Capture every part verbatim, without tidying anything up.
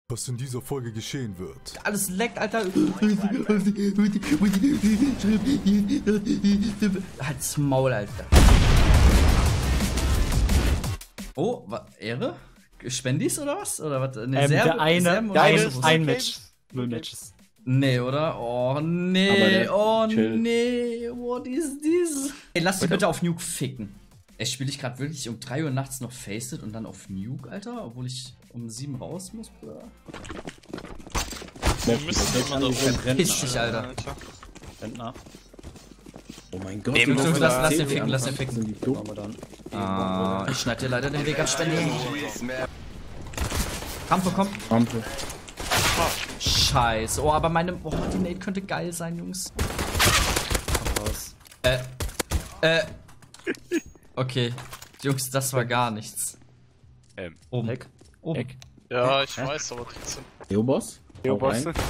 was in dieser Folge geschehen wird. Alles leckt, Alter. Halt's Maul, Alter. Oh, was? Ehre? Spendis oder was? Oder was? Ne, ähm, der eine, der eine ein Match. Null Matches. Nee, oder? Oh, nee. Oh, nee. What is this? Ey, lass dich bitte auf Nuke ficken. Ey, spiele ich gerade wirklich um drei Uhr nachts noch Faceit und dann auf Nuke, Alter? Obwohl ich um sieben raus muss, Bruder. Piss dich, Alter. Rentner. Oh mein Gott. Nee, Jungs, Jungs, lass, lass den ficken, lass den ficken. Sind die dumm? Ah, ich schneide dir leider den Weg an Spende. Rampe, komm. Rampe. Scheiße. Oh, aber meine... Oh, die Nate könnte geil sein, Jungs. Äh. Äh. Okay. Jungs, das war gar nichts. Ähm. Oben. Eck. Oben. Eck. Ja, ich Hä? weiß, aber trotzdem. Neoboss? Neoboss. Okay.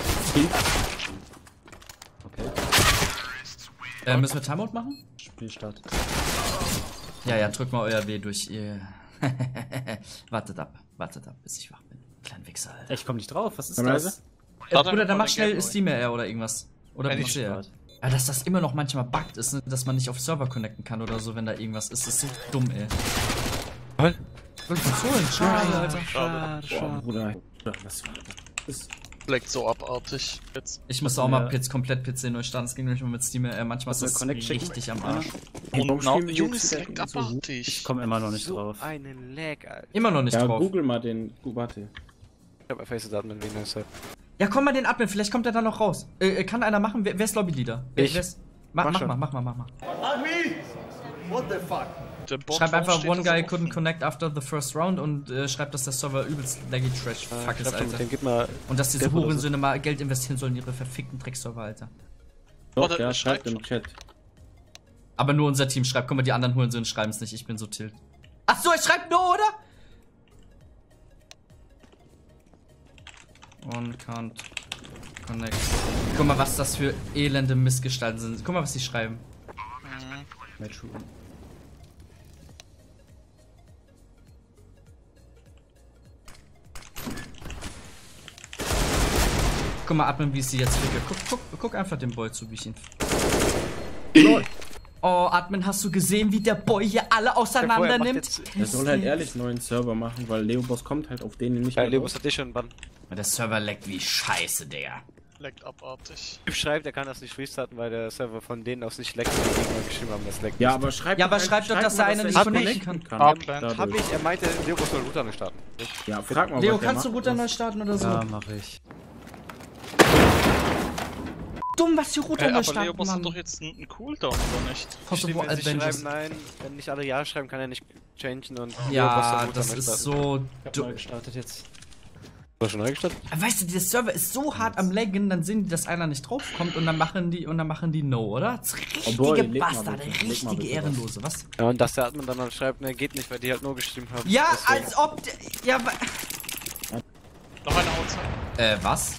Äh, müssen wir Timeout machen? Spielstart. Ja, ja, drückt mal euer W durch ihr. Wartet ab, wartet ab, bis ich wach bin. Kleinen Wichser, Alter. Ich komm nicht drauf, was ist Komm, das? Äh, Bruder, dann mach schnell Steam R oder irgendwas. Oder Kenn P ich C R. Ja, dass das immer noch manchmal buggt ist, ne? Dass man nicht auf Server connecten kann oder so, wenn da irgendwas ist. Das ist so dumm, ey. Was? So ein Schade, Alter. Schade, Boah, Bruder. Was war das? Leckt so abartig. Jetzt. Ich muss auch mal jetzt komplett P C neu starten. Das ging nämlich mal mit Steam R. Manchmal ist das Connect richtig am Arsch. Hey, warum Genau, spielen wir Jungs, jetzt leckt wieder so gut? abartig. Ich komm immer noch nicht so drauf. einen Lag, Alter. Immer noch nicht Ja, drauf. google mal den. Warte. Ich hab bei Faceit Admin wegen der Set. Ja, komm mal den Admin, vielleicht kommt er da noch raus. Äh, kann einer machen? Wer, wer ist Lobbyleader? Wer, Ich. wer ist, mach, Mach mach schon. mal, mach mal, mach mal. Der Bot Schreib einfach, steht one so guy offen. couldn't connect after the first round und äh, schreib, dass der Server übelst laggy trash fuck ist, Alter. Den gib mal. Und dass diese Gelb oder so. Hurensöhne mal Geld investieren sollen in ihre verfickten Dreckserver, Alter. Doch, Warte, ja, schreibt schreibt im Chat. Aber nur unser Team schreibt. Guck mal, die anderen Hurensöhne schreiben es nicht. Ich bin so tilt. Ach so, ich schreib no, oder? One can't connect. Guck mal, was das für elende Missgestalten sind. Guck mal, was die schreiben. Match Room. Guck mal, Admin, wie ich sie jetzt ficke. Guck, guck, guck einfach dem Boy zu, wie ich ihn. LOL. Oh, Admin, hast du gesehen, wie der Boy hier alle auseinander nimmt? Er soll halt ehrlich einen neuen Server machen, weil Leoboss kommt halt auf den nicht Ja, mehr Leoboss drauf. hat dich schon Bann. Der Server leckt wie Scheiße, Digga. Leckt abartig. Typ schreibt, er kann das nicht restarten, weil der Server von denen aus nicht leckt, die Gegner geschrieben haben, das leckt. Ja, nicht. aber schreibt Ja, aber doch schreibt doch, dass mal, der eine er nicht connecten connecten kann. Ah, dadurch. Hab ich, er meinte, Leoboss soll Router nicht starten. Ja, frag mal, Leo, was der kannst du macht. Router neu starten oder so? Ja, mach ich. Dumm, was die Router Ey, neu aber starten, Leoboss hat Mann. doch jetzt einen Cooldown, oder nicht? Possible Wenn sie Adventures. schreiben nein, wenn nicht alle Ja schreiben, kann er nicht changen und Leoboss soll Ja, Router das neu ist starten. so Ich hab dumm. neu gestartet jetzt. Hast du schon neu gestartet? Weißt du, der Server ist so hart am Laggen, dann sehen die, dass einer nicht draufkommt und dann machen die und dann machen die No, oder? Das ist richtige boy, leg mal Bastarde, bitte, leg mal richtige bitte Ehrenlose, was? Ja, und dass der Admin dann halt schreibt, ne, geht nicht, weil die halt nur geschrieben haben. Ja, Deswegen. als ob. der- Ja, wa- Noch eine Outside. Äh, was?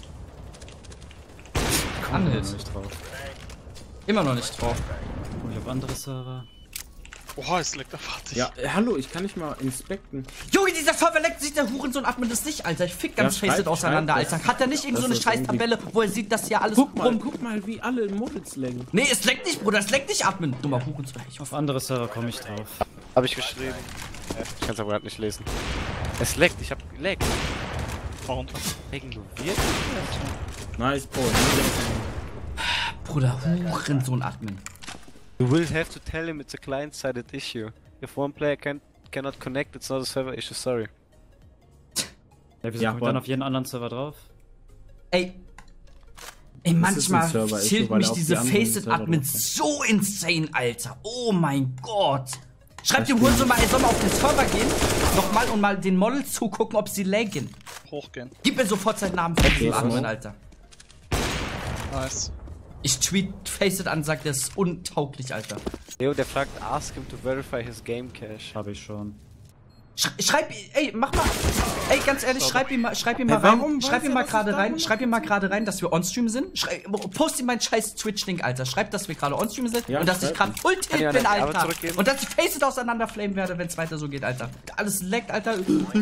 Komm immer Anhit. noch nicht drauf. Immer noch nicht drauf. Oh, ich hab andere Server. Oha, es leckt abartig. Ja, äh, hallo, ich kann nicht mal inspekten. Junge, dieser Server leckt sich der Hurensohn Admin das nicht, Alter. Ich fick ganz Ja, Faceit schreib- auseinander, schreib das. Alter. Hat er nicht irgend so Das eine ist Scheiß-Tabelle, wo er sieht, dass hier alles Guck mal, rum. guck mal, wie alle Models längen. Nee, es leckt nicht, Bruder, es leckt nicht, Admin. Dummer Hurensohn. Ich Auf andere Server komme ich drauf. Hab ich geschrieben. Ja, ich kann's aber gerade nicht lesen. Es leckt, ich hab geleckt. Und Ignoriert? Nice, boy. Bruder, Hurensohn Admin. You will have to tell him it's a client-sided issue. If one player can, cannot connect, it's not a server issue, sorry. Ja, wieso Ja, komme ich dann aber- auf jeden anderen Server drauf? Ey. Ey, Das ist ein manchmal Server, ist zählt so, weil mich er auf diese die anderen Faceit-Admins Server so insane, Alter. Oh mein Gott. Schreibt dem Hurensohn mal, er soll mal auf den Server gehen. Nochmal und mal den Models zugucken, ob sie laggen. hochgehen. Gib mir sofort seinen Namen für diesen Okay, Admin, so. Alter. Nice. Ich tweet Faceit an, sagt, der ist untauglich, Alter. Leo, der fragt, ask him to verify his game cache. Habe ich schon. Sch schreib, ey, mach mal, ey, ganz ehrlich, schreib ihm mal, schreib ihm mal Hey, rein, warum schreib weiß ihm er, mal was gerade ich rein, da schreib ihm mal gerade rein, dass wir onstream sind. Schrei post ihm meinen scheiß Twitch-Link, Alter. Schreib, dass wir gerade onstream sind Ja, und dass ich schreib gerade ihm. full tilt Kann ich bin, eine Arbeit Alter. zurückgeben? Und dass ich Faces auseinanderflamen werde, wenn es weiter so geht, Alter. Alles leckt, Alter.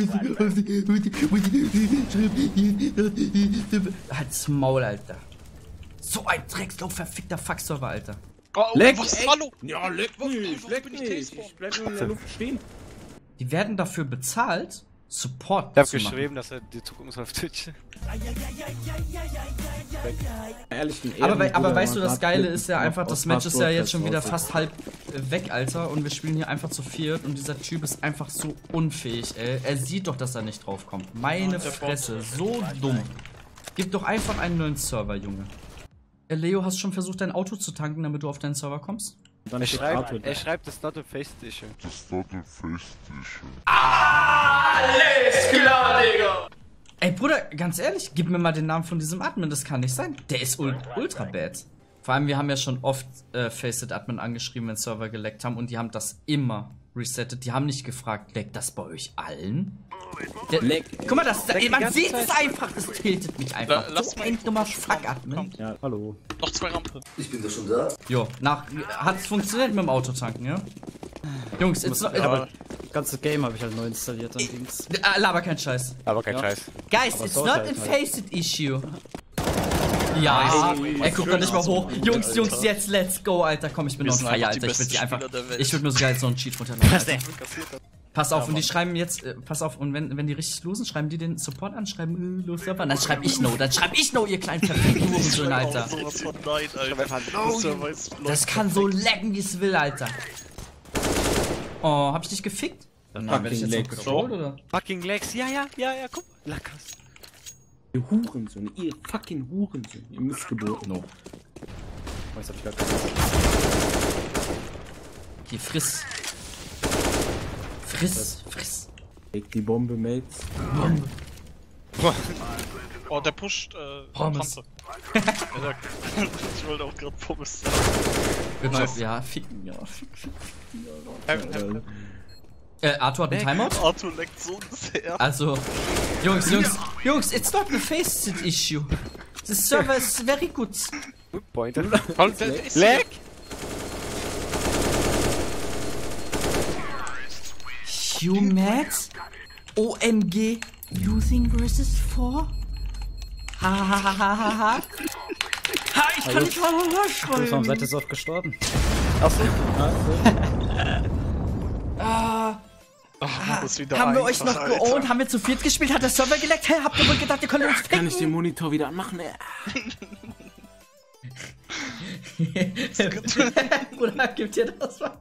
Halt's Maul, Alter. So ein Drecksloch, verfickter Fuckserver, Alter. Oh, oh, Leck, was? ey. Hallo? Ja, leck Warum- mich, warum leck bin ich mich. T-Spawn? Ich bleib nur in der Luft stehen. Die werden dafür bezahlt, Support Ich hab zu machen. geschrieben, dass er die Zukunft auf Twitch. Ehrlich, den Aber, wei- Ehrenbruder aber weißt du, war das grad Geile mit- ist ja noch einfach, aus das Match ist ja Passwort jetzt schon wieder raus. fast halb äh, weg, Alter. Und wir spielen hier einfach zu viert und dieser Typ ist einfach so unfähig, ey. Er sieht doch, dass er nicht draufkommt. Meine der Bot. Fresse, so dumm. Gib doch einfach einen neuen Server, Junge. Äh, Leo, hast du schon versucht, dein Auto zu tanken, damit du auf deinen Server kommst? Dann Er steht schreibt, Arthur da. er schreibt, das not a face issue. Ey, Bruder, ganz ehrlich, gib mir mal den Namen von diesem Admin, das kann nicht sein. Der ist ul ultra bad. Vor allem, wir haben ja schon oft äh, Faceit-Admin angeschrieben, wenn Server geleckt haben und die haben das immer resettet. Die haben nicht gefragt, leckt das bei euch allen? Der, Leck. Guck mal, das, Leckt die man ganze sieht Zeit. es einfach, das tiltet mich einfach. La- lass so mal- ein dummer Fuck-Admin. Ja, Hallo. Noch zwei Rampe. Jo, nach, hat's funktioniert mit dem Autotanken, ja? Jungs, jetzt noch, Ja, äh, Das ganze Game habe ich halt neu installiert dann Dings. äh, laber kein Scheiß. Aber kein Ja. Scheiß. Guys, Aber it's sollte not halt a halt. Faceit-Issue. Ja, er guckt doch nicht mal hoch. Jungs, Alter. Jungs, jetzt let's go, Alter. Komm, ich bin Wir on sind fire, einfach die Alter. Ich will besten sie einfach. Spieler der Welt. Ich würde mir sogar jetzt so einen Cheat runterladen. Alter. kassiert hat. Pass auf, Ja, und die Mann. schreiben jetzt, äh, pass auf, und wenn, wenn die richtig losen, schreiben die den Support an, schreiben, äh, los, Server. Dann schreib ich no, dann schreib ich no, ihr kleinen verfickten Hurensöhne, Alter. Sowas von nein, Alter. einfach Der Server ist Das kann so lecken, wie es will, Alter. Oh, hab ich dich gefickt? Dann Fucking werd ich jetzt noch leck. getrollt, oder? Fucking Legs, ja, ja, ja, ja, guck. Lackers. Ihr Hurensohn, ihr fucking Hurensohn, ihr Missgeburten. No. Oh, jetzt hab ich gar Hier, friss. Friss, friss. Leg die Bombe, Mates. Bombe. Oh, der pusht, äh, Pommes. Rampe. Ja, der- ich wollte auch gerade Pommes sagen. Good Nice. job, ja, ficken, ja, fick, fick. Heaven, Heaven. Äh, Arthur hat einen Timeout? Arthur leckt so sehr. Also, Jungs, Jungs, Jungs, it's not a Faceit issue. The server is very good. Good pointer. Und der, der ist Leg! You mad? O M G, losing versus four? Ha ha ha ha ha ha. Ha, ich kann nicht mal Warum schreiben. seid ihr so oft gestorben? Ah, Ach, ist wieder haben wir euch einfach, noch Alter. geowned? Haben wir zu viert gespielt? Hat der Server geleckt? Hä, habt ihr wohl gedacht, ihr könnt uns Kann ich den ficken? Monitor wieder anmachen? Äh, Bruder, gibt dir das mal?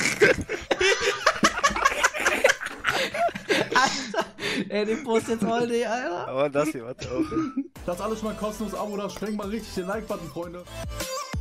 Alter, ey, den Post jetzt all day, Alter. Aber das hier, warte auf. Lasst alles mal kostenlos Abo da, schwenkt mal richtig den Like-Button, Freunde.